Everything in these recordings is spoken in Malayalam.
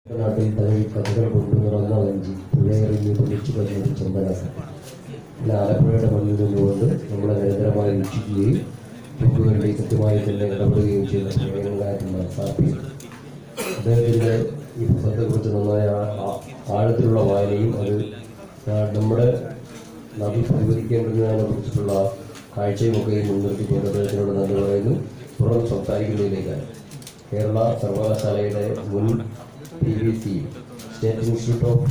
നാട്ടിൽ തലയിൽ കഥകൾ കൊണ്ടുനിറങ്ങുന്ന വഞ്ചി പുഴയെറിഞ്ഞ് പൊളിച്ചു കഴിഞ്ഞൊരു ചന്ദനസം പിന്നെ ആലപ്പുഴയുടെ മണ്ണിൽ നിന്നുകൊണ്ട് നമ്മളെ നിരന്തരമായി വീക്ഷിക്കുകയും ഹിന്ദുവിൻ്റെ കൃത്യമായി തന്നെ ഇടപെടുകയും ചെയ്ത പ്രേരണങ്ങളായിട്ടുള്ള സാധ്യത അദ്ദേഹത്തിൻ്റെ ഈ പുസ്തകത്തെക്കുറിച്ച് നന്നായ ആഴത്തിലുള്ള വായനയും അത് നമ്മുടെ നാട്ടിൽ പരിഹരിക്കേണ്ടതിനെ കുറിച്ചിട്ടുള്ള കാഴ്ചയുമൊക്കെയും മുൻനിർത്തിക്കൊണ്ട് അദ്ദേഹത്തിനോട് നന്ദി പറയുന്നു. തുടർന്ന് സംസാരിക്കുന്നതിലേക്കാണ് കേരള സർവകലാശാലയുടെ മുൻ PVC state institute of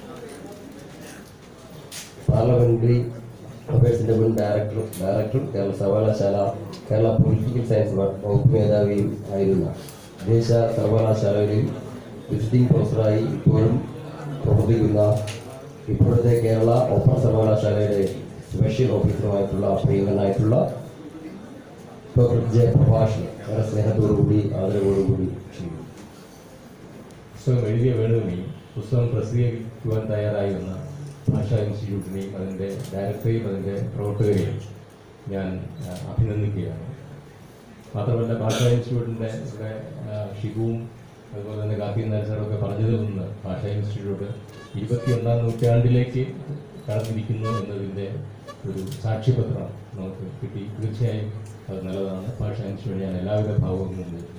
parliamentary അഫയേഴ്സിന്റെ മുൻ ഡയറക്ടർ കേരള സർവകലാശാല കേരള പൊളിറ്റിക്കൽ സയൻസ് വകുപ്പ് മേധാവിയും ആയിരുന്ന ദേശ സർവകലാശാലയിൽ വിസിറ്റിംഗ് പ്രൊഫസറായി ഇപ്പോഴും പ്രവർത്തിക്കുന്ന ഇപ്പോഴത്തെ കേരള ഓപ്പൺ സർവകലാശാലയുടെ സ്പെഷ്യൽ ഓഫീസറുമായിട്ടുള്ള പ്രിയങ്കനായിട്ടുള്ള ഡോക്ടർ ജയപ്രഭാഷ് വളരെ സ്നേഹത്തോടുകൂടി ആദരവോടുകൂടി ചെയ്യുന്നു. പുസ്തകം എഴുതിയ വേണുവിനെയും പുസ്തകം പ്രസിദ്ധീകരിക്കുവാൻ തയ്യാറായി വന്ന ഭാഷാ ഇൻസ്റ്റിറ്റ്യൂട്ടിനെയും അതിൻ്റെ ഡയറക്ടറെയും അതിൻ്റെ പ്രവർത്തകരെയും ഞാൻ അഭിനന്ദിക്കുകയാണ്. മാത്രമല്ല ഭാഷാ ഇൻസ്റ്റിറ്റ്യൂട്ടിൻ്റെ ഇവിടെ ഷിബുവും അതുപോലെ തന്നെ കാർത്തിക് നായർ സാറൊക്കെ പറഞ്ഞതിൽ നിന്ന് ഭാഷാ ഇൻസ്റ്റിറ്റ്യൂട്ട് 21ാം നൂറ്റാണ്ടിലേക്ക് കടന്നിരിക്കുന്നു എന്നതിൻ്റെ ഒരു സാക്ഷ്യപത്രം നമുക്ക് കിട്ടി. തീർച്ചയായും അത് നല്ലതാണ്. ഭാഷാ ഇൻസ്റ്റിറ്റ്യൂട്ട് ഞാൻ എല്ലാവിധ ഭാവവും മുൻനിർത്തുന്നു.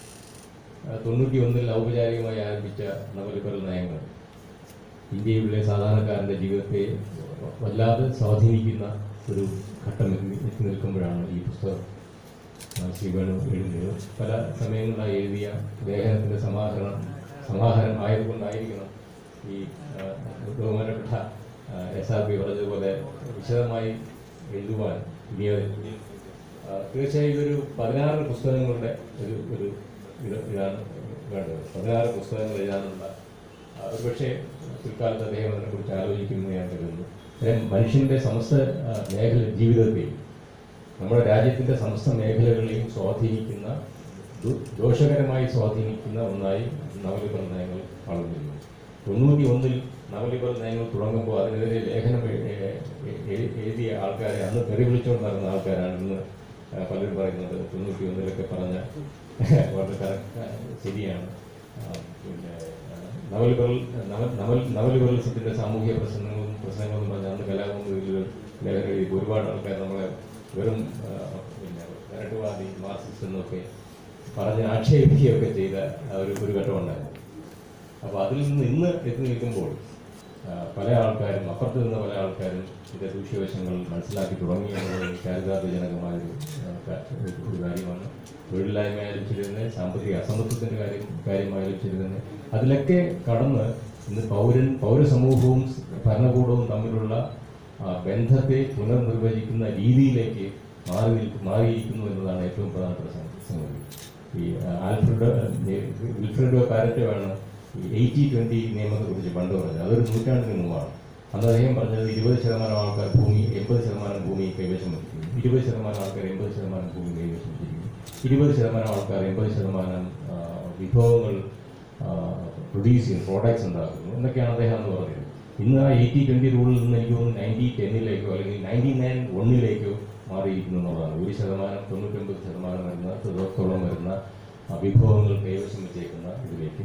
91 ഔപചാരികമായി ആരംഭിച്ച നവലിബറൽ നയങ്ങൾ ഇന്ത്യയിലെ സാധാരണക്കാരൻ്റെ ജീവിതത്തെ വല്ലാതെ സ്വാധീനിക്കുന്ന ഒരു ഘട്ടം എത്തി നിൽക്കുമ്പോഴാണ് ഈ പുസ്തകം ശ്രീ വേണു എഴുതുന്നത്. പല സമയങ്ങളിലായി എഴുതിയ ലേഖനത്തിൻ്റെ സമാഹാരം ആയതുകൊണ്ടായിരിക്കണം ഈ ബഹുമാനപ്പെട്ട SRP പറഞ്ഞതുപോലെ വിശദമായി എഴുതുവാൻ തീർച്ചയായും ഇതൊരു 16 പുസ്തകങ്ങളുടെ ഒരു ഇതാണ് വേണ്ടത്. 16 പുസ്തകങ്ങൾ എഴുതാനുള്ള ഒരുപക്ഷെ പിൽക്കാലത്ത് അദ്ദേഹം അതിനെക്കുറിച്ച് ആലോചിക്കുമെന്ന് ഞാൻ കരുതുന്നു. മനുഷ്യൻ്റെ സമസ്ത ജീവിതത്തെയും നമ്മുടെ രാജ്യത്തിൻ്റെ സമസ്ത മേഖലകളെയും സ്വാധീനിക്കുന്ന ദോഷകരമായി സ്വാധീനിക്കുന്ന ഒന്നായി നവലിബറൽ നയങ്ങൾ വളർന്നിരുന്നു. 91 നവലിബറൽ നയങ്ങൾ തുടങ്ങുമ്പോൾ അതിനെതിരെ ലേഖനം എഴുതിയ ആൾക്കാരെ അന്ന് തെറി വിളിച്ചുകൊണ്ട് നടന്ന ആൾക്കാരാണ് ഇന്ന് പലരും പറയുന്നത്. 91 പറഞ്ഞ വളരെ ശരിയാണ്. പിന്നെ നവലിബറലിസത്തിൻ്റെ സാമൂഹിക പ്രശ്നങ്ങളും പറഞ്ഞ അന്ന് കലാപം ലേഖനം എഴുതി ഒരുപാട് ആൾക്കാർ നമ്മളെ വെറും വരട്ടുവാദി മാർക്സിസ്റ്റ് എന്നൊക്കെ പറഞ്ഞ് ആക്ഷേപിക്കുകയൊക്കെ ചെയ്ത ഒരു ഘട്ടമുണ്ടായിരുന്നു. അപ്പോൾ അതിൽ നിന്ന് ഇന്ന് എത്തി നിൽക്കുമ്പോൾ പല ആൾക്കാരും അപ്പുറത്ത് നിന്ന പല ആൾക്കാരും ഇതിൻ്റെ ദൂഷ്യവശങ്ങൾ മനസ്സിലാക്കി തുടങ്ങി എന്നത് ചാരിതാർത്ഥജനകമായൊരു കാര്യമാണ്. തൊഴിലില്ലായ്മ ആലോചിച്ചിരുന്നത്, സാമ്പത്തിക അസമത്വത്തിൻ്റെ കാര്യമാലോചിച്ചിരുന്നത്, അതിലൊക്കെ കടന്ന് ഇന്ന് പൗരസമൂഹവും ഭരണകൂടവും തമ്മിലുള്ള ബന്ധത്തെ പുനർനിർവചിക്കുന്ന രീതിയിലേക്ക് മാറിയിരിക്കുന്നു എന്നതാണ് ഏറ്റവും പ്രധാനപ്പെട്ട സംഗതി. ഈ വിൽഫ്രെഡോ പാരറ്റോയാണ് 80-20 നിയമത്തെക്കുറിച്ച് പണ്ട് പറഞ്ഞത്. അതൊരു നൂറ്റാണ്ടിന് മുമ്പാണ്. അന്ന് അദ്ദേഹം പറഞ്ഞത് 20% ആൾക്കാർ ഭൂമി 80% ഭൂമി കൈവശം വച്ചിരിക്കുന്നു, 20% ആൾക്കാർ 80% ഭൂമി കൈവശം വച്ചിരിക്കുന്നു, 20% ആൾക്കാർ 80% വിഭവങ്ങൾ പ്രൊഡ്യൂസ് ചെയ്യുന്നു, പ്രോഡക്ട്സ് ഉണ്ടാക്കുന്നു എന്നൊക്കെയാണ് അദ്ദേഹം അന്ന് പറഞ്ഞത്. ഇന്ന് ആ 80-20 റൂളിൽ നിന്ന് എനിക്ക് തോന്നുന്നു 90-10 അല്ലെങ്കിൽ 99-1 മാറിയിരിക്കുന്നു എന്നുള്ളതാണ്. 1% 99% വരുന്ന വരുന്ന വിഭവങ്ങൾ കൈവശം വെച്ചേക്കുന്ന ഇതിലേക്ക്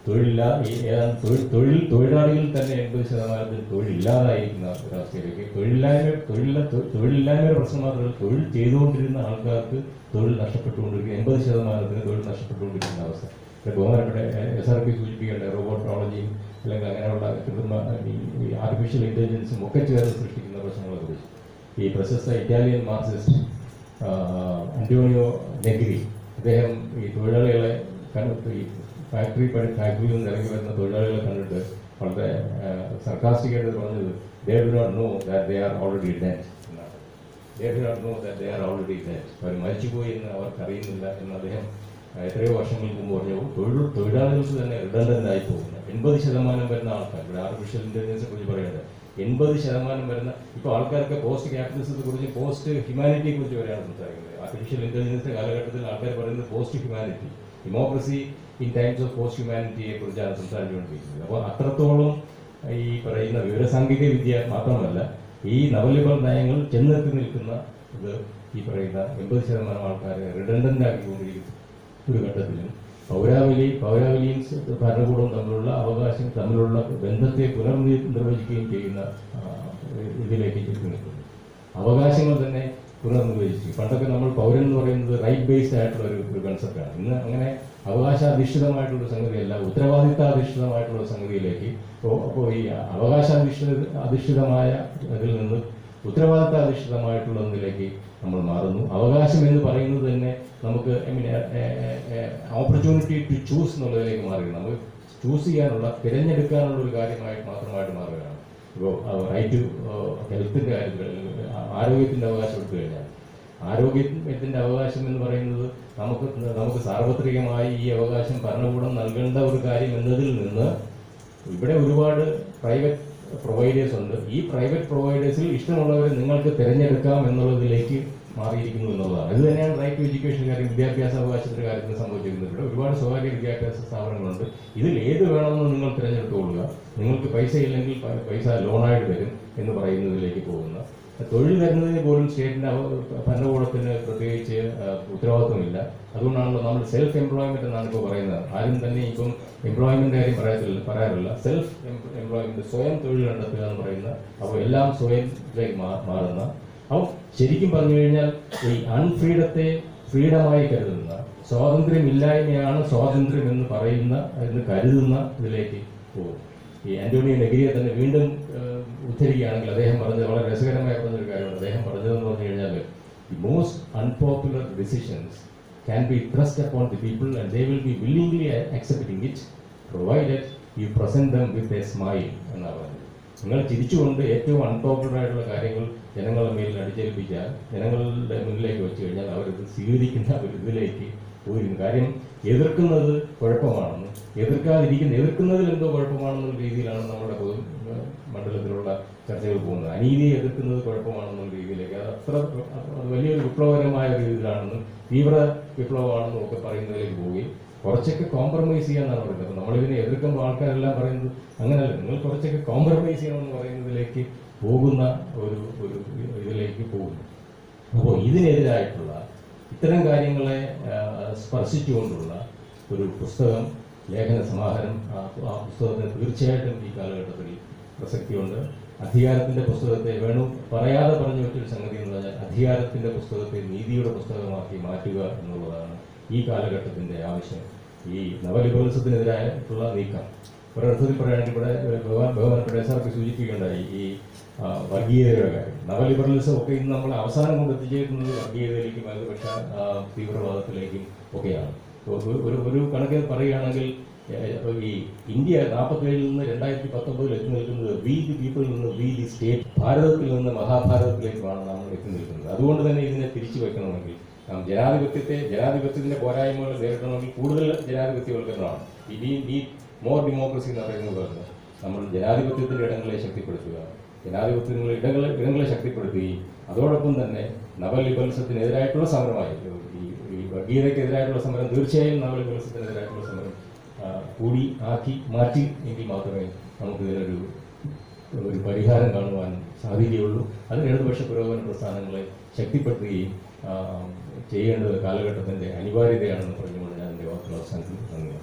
തൊഴിലാളികൾ തന്നെ 80% തൊഴിലില്ലാതായിരിക്കുന്ന ഒരവസ്ഥയിലേക്ക് തൊഴിലില്ലായ്മയുടെ പ്രശ്നം മാത്രമല്ല, തൊഴിൽ ചെയ്തുകൊണ്ടിരുന്ന ആൾക്കാർക്ക് തൊഴിൽ നഷ്ടപ്പെട്ടുകൊണ്ടിരിക്കുന്ന 80% തൊഴിൽ നഷ്ടപ്പെട്ടുകൊണ്ടിരിക്കുന്ന അവസ്ഥ. ബഹുമാനപ്പെട്ട SRP സൂചിപ്പിക്കേണ്ട റോബോട്ടോളജിയും അല്ലെങ്കിൽ അങ്ങനെയുള്ള ആർട്ടിഫിഷ്യൽ ഇൻ്റലിജൻസും ഒക്കെ ചേർന്ന് സൃഷ്ടിക്കുന്ന പ്രശ്നങ്ങളെക്കുറിച്ച് ഈ പ്രശസ്ത ഇറ്റാലിയൻ മാർക്സിസ്റ്റ് അന്റോണിയോ നെഗ്രി അദ്ദേഹം ഈ തൊഴിലാളികളെ ഫാക്ടറിയിൽ നിന്ന് ഇറങ്ങി വരുന്ന തൊഴിലാളികളെ കണ്ടിട്ട് വളരെ സർക്കാസ്റ്റിക്കായിട്ട് പറഞ്ഞത് they do not know that they are already dead എന്നാണ്. They do not know that they are already dead. അവർ മരിച്ചുപോയി എന്ന് അവർക്ക് അറിയുന്നില്ല എന്ന് അദ്ദേഹം എത്രയോ വർഷങ്ങൾക്ക് മുമ്പ് പറഞ്ഞു. തൊഴിലാളികൾക്ക് തന്നെ റിഡണ്ടൻ്റ് ആയി പോകുന്നു. 80% വരുന്ന ആൾക്കാർ, ഇവിടെ ആർട്ടിഫിഷ്യൽ ഇൻ്റലിജൻസിനെ കുറിച്ച് പറയുന്നത് 80% വരുന്ന ഇപ്പോൾ ആൾക്കാർക്ക് പോസ്റ്റ് ക്യാപിറ്റലിസത്തെ കുറിച്ച് പോസ്റ്റ് ഹ്യൂമാനിറ്റിയെ കുറിച്ച് വരെയാണ് സംസാരിക്കുന്നത്. ആർട്ടിഫിഷ്യൽ ഇൻ്റലിജൻസിൻ്റെ കാലഘട്ടത്തിൽ ആൾക്കാർ പറയുന്നത് post humanity, democracy in times of post ഹ്യൂമാനിറ്റിയെ കുറിച്ചാണ് സംസാരിച്ചുകൊണ്ടിരിക്കുന്നത്. അപ്പോൾ അത്രത്തോളം ഈ പറയുന്ന വിവരസാങ്കേതിക വിദ്യ മാത്രമല്ല, ഈ നവലിബറൽ നയങ്ങൾ ചെന്നെത്തി നിൽക്കുന്ന ഇത് ഈ പറയുന്ന 80% ആൾക്കാരെ റിഡണ്ടൻ്റ് ആക്കിക്കൊണ്ടിരിക്കുന്ന ഒരു ഘട്ടത്തിലും പൗരാവലിയും ഭരണകൂടവും തമ്മിലുള്ള ബന്ധത്തെ പുനർനിർവചിക്കുകയും ചെയ്യുന്ന ഇതിലേക്ക് നിൽക്കുന്നു. അവകാശങ്ങൾ തന്നെ പുനർനിർവചിച്ചു. പണ്ടൊക്കെ നമ്മൾ പൗരൻ എന്ന് പറയുന്നത് റൈറ്റ് ബേസ്ഡ് ആയിട്ടുള്ള ഒരു കൺസെപ്റ്റാണ്. ഇന്ന് അങ്ങനെ അവകാശാധിഷ്ഠിതമായിട്ടുള്ള സംഗതിയല്ല, ഉത്തരവാദിത്താധിഷ്ഠിതമായിട്ടുള്ള സംഗതിയിലേക്ക് അപ്പോൾ ഈ അധിഷ്ഠിതമായ അതിൽ നിന്ന് ഉത്തരവാദിത്താധിഷ്ഠിതമായിട്ടുള്ളതിലേക്ക് നമ്മൾ മാറുന്നു. അവകാശം എന്ന് പറയുന്നത് തന്നെ നമുക്ക് ഓപ്പർച്യൂണിറ്റി ടു ചൂസ് എന്നുള്ളതിലേക്ക് മാറി. നമുക്ക് ചൂസ് ചെയ്യാനുള്ള, തിരഞ്ഞെടുക്കാനുള്ള ഒരു കാര്യമായിട്ട് മാത്രമായിട്ട് മാറുകയാണ്. ഇപ്പോൾ റൈറ്റ് ടു ഹെൽത്തിൻ്റെ കാര്യത്തിൽ ആരോഗ്യത്തിൻ്റെ അവകാശം എടുത്തു കഴിഞ്ഞാൽ, ആരോഗ്യത്തിൻ്റെ അവകാശം എന്ന് പറയുന്നത് നമുക്ക് സാർവത്രികമായി ഈ അവകാശം ഭരണകൂടം നൽകേണ്ട ഒരു കാര്യം എന്നതിൽ നിന്ന് ഇവിടെ ഒരുപാട് പ്രൈവറ്റ് പ്രൊവൈഡേഴ്സ് ഉണ്ട്. ഈ പ്രൈവറ്റ് പ്രൊവൈഡേഴ്സിൽ ഇഷ്ടമുള്ളവരെ നിങ്ങൾക്ക് തിരഞ്ഞെടുക്കാം എന്നുള്ളതിലേക്ക് മാറിയിരിക്കുന്നു എന്നുള്ളതാണ്. ഇത് തന്നെയാണ് റൈറ്റ് ടു എഡ്യൂക്കേഷൻ കാര്യം, വിദ്യാഭ്യാസ അവകാശത്തിന്റെ കാര്യത്തിൽ സംഭവിച്ചിരിക്കുന്നത്. ഇവിടെ ഒരുപാട് സ്വകാര്യ വിദ്യാഭ്യാസ സ്ഥാപനങ്ങളുണ്ട്. ഇതിൽ ഏത് വേണമെന്ന് നിങ്ങൾ തിരഞ്ഞെടുത്തുകൊള്ളുക, നിങ്ങൾക്ക് പൈസ ഇല്ലെങ്കിൽ പൈസ ലോണായിട്ട് വരും എന്ന് പറയുന്നതിലേക്ക് പോകുന്ന, തൊഴിൽ തരുന്നതിന് പോലും സ്റ്റേറ്റിന്റെ ഭരണകൂടത്തിന് പ്രത്യേകിച്ച് ഉത്തരവാദിത്വമില്ല. അതുകൊണ്ടാണല്ലോ നമ്മൾ സെൽഫ് എംപ്ലോയ്മെന്റ് എന്നാണ് ഇപ്പോൾ പറയുന്നത്. ആരും തന്നെ ഇപ്പം എംപ്ലോയ്മെന്റ് കാര്യം പറയാറില്ല. സെൽഫ് എംപ്ലോയ്മെന്റ്, സ്വയം തൊഴിൽ കണ്ടെത്തുക എന്ന് പറയുന്ന, അപ്പോൾ എല്ലാം സ്വയത്തിലേക്ക് മാറുന്ന, അപ്പോൾ ശരിക്കും പറഞ്ഞു കഴിഞ്ഞാൽ ഈ അൺഫ്രീഡത്തെ ഫ്രീഡമായി കരുതുന്ന, സ്വാതന്ത്ര്യമില്ലായ്മയാണ് സ്വാതന്ത്ര്യം എന്ന് പറയുന്ന, എന്ന് കരുതുന്ന ഇതിലേക്ക് പോകും. ഈ ആന്റോണിയോ നെഗ്രിയെ തന്നെ വീണ്ടും ഉദ്ധരിക്കുകയാണെങ്കിൽ അദ്ദേഹം പറഞ്ഞത് വളരെ രസകരമായി പറഞ്ഞൊരു കാര്യമാണ്. അദ്ദേഹം പറഞ്ഞതെന്ന് പറഞ്ഞു കഴിഞ്ഞാൽ, the most unpopular decisions can be trust upon the people and they will be willingly accepting it provided you present them with a smile എന്നാണ് പറഞ്ഞത്. നിങ്ങൾ ചിരിച്ചുകൊണ്ട് ഏറ്റവും അൺപോപ്പുലർ ആയിട്ടുള്ള കാര്യങ്ങൾ ജനങ്ങളുടെ മേലിൽ അടിച്ചേൽപ്പിച്ചാൽ, ജനങ്ങളുടെ മുന്നിലേക്ക് വെച്ച് കഴിഞ്ഞാൽ അവരിത് സ്വീകരിക്കുന്ന ഒരു ഇതിലേക്ക് പോയിരുന്നു. കാര്യം എതിർക്കുന്നത് കുഴപ്പമാണെന്ന്, എതിർക്കുന്നതിൽ എന്തോ കുഴപ്പമാണെന്നുള്ള രീതിയിലാണ് നമ്മുടെ മണ്ഡലത്തിലുള്ള ചർച്ചകൾ പോകുന്നത്. അനീതിയെ എതിർക്കുന്നത് കുഴപ്പമാണെന്നുള്ള രീതിയിലേക്ക്, അത് വലിയൊരു വിപ്ലവകരമായ ഒരു രീതിയിലാണെന്നും തീവ്ര വിപ്ലവമാണെന്നും ഒക്കെ പറയുന്നതിലേക്ക് പോവുകയും കുറച്ചൊക്കെ കോംപ്രമൈസ് ചെയ്യാന്നാണ് പറയുന്നത്. അപ്പോൾ നമ്മളിതിനെ എതിർക്കുമ്പോൾ ആൾക്കാരെല്ലാം പറയുന്നത് അങ്ങനെയല്ല, നിങ്ങൾ കുറച്ചൊക്കെ കോംപ്രമൈസ് ചെയ്യണമെന്ന് പറയുന്നതിലേക്ക് പോകുന്ന ഒരു ഇതിലേക്ക് പോകുന്നു. അപ്പോൾ ഇതിനെതിരായിട്ടുള്ള ഇത്തരം കാര്യങ്ങളെ സ്പർശിച്ചുകൊണ്ടുള്ള ഒരു പുസ്തകം, ലേഖന സമാഹാരം, ആ പുസ്തകത്തിന് തീർച്ചയായിട്ടും ഈ കാലഘട്ടത്തിൽ പ്രസക്തിയുണ്ട്. അധികാരത്തിന്റെ പുസ്തകത്തെ പറയാതെ പറഞ്ഞു വെച്ചൊരു സംഗതി എന്ന് പറഞ്ഞാൽ, അധികാരത്തിന്റെ പുസ്തകത്തെ നീതിയുടെ പുസ്തകമാക്കി മാറ്റുക എന്നുള്ളതാണ് ഈ കാലഘട്ടത്തിന്റെ ആവശ്യം. ഈ നവലിബറലിസത്തിനെതിരായിട്ടുള്ള നീക്കം ഒരർത്ഥത്തിൽ പറയുകയാണെങ്കിൽ ഇവിടെ ബഹുമാനപ്പെട്ട SRP സൂചിപ്പിക്കുകയുണ്ടായി ഈ വർഗീയതയുടെ കാര്യം. നവലിബറലിസം ഒക്കെ ഇന്ന് നമ്മൾ അവസാനം കൊണ്ട് എത്തിച്ചേരുന്നത് വർഗീയതയിലേക്കും വലതുപക്ഷ തീവ്രവാദത്തിലേക്കും ഒക്കെയാണ്. ഒരു കണക്കിൽ പറയുകയാണെങ്കിൽ ഈ ഇന്ത്യ 47-ൽ നിന്ന് 2019 എത്തി നിൽക്കുന്നത് വി ദി പീപ്പിളിൽ നിന്ന് വി ദി സ്റ്റേറ്റ്, ഭാരതത്തിൽ നിന്ന് മഹാഭാരതത്തിലേക്കുമാണ് നമ്മൾ എത്തി നിൽക്കുന്നത്. അതുകൊണ്ട് തന്നെ ഇതിനെ തിരിച്ചു വെക്കണമെങ്കിൽ നാം ജനാധിപത്യത്തിന്റെ പോരായ്മകൾ നേരിടണമെങ്കിൽ കൂടുതൽ ജനാധിപത്യവൽക്കരണമാണ്. ഈ മോർ ഡെമോക്രസി എന്ന് പറയുന്നത് പോലെ നമ്മൾ ജനാധിപത്യത്തിന്റെ ഇടങ്ങളെ ശക്തിപ്പെടുത്തുക, ഇടങ്ങളെ ശക്തിപ്പെടുത്തുകയും അതോടൊപ്പം തന്നെ നവലിബറലിസത്തിനെതിരായിട്ടുള്ള സമരമായി ഈ വർഗീയതയ്ക്കെതിരായിട്ടുള്ള സമരം, തീർച്ചയായും നവലിബറലിസത്തിനെതിരായിട്ടുള്ള സമരം കൂടി മാറ്റി എങ്കിൽ മാത്രമേ നമുക്ക് ഇതിനൊരു പരിഹാരം കാണുവാൻ സാധിക്കുകയുള്ളൂ. അതിന് ഇടതുപക്ഷ പുരോഗമന പ്രസ്ഥാനങ്ങളെ ശക്തിപ്പെടുത്തുകയും ചെയ്യേണ്ടത് കാലഘട്ടത്തിന്റെ അനിവാര്യതയാണെന്ന് പറഞ്ഞുകൊണ്ട് ഞാൻ എൻ്റെ വാക്കുകൾ അവസാനിപ്പിക്കുന്നു. നന്ദി.